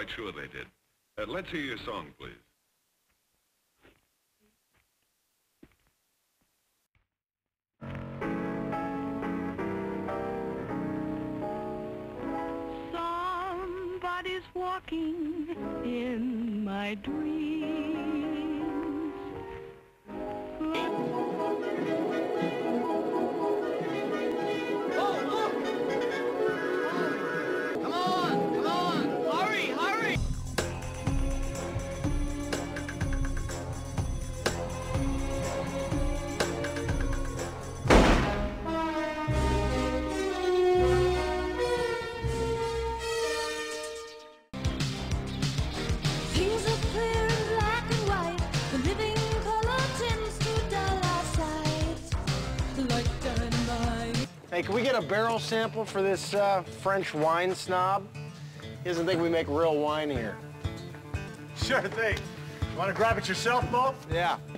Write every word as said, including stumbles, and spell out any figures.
quite sure they did. Uh, let's hear your song, please. Somebody's walking in my dreams. Hey, can we get a barrel sample for this uh, French wine snob? He doesn't think we make real wine here. Sure thing. You want to grab it yourself, Mo? Yeah.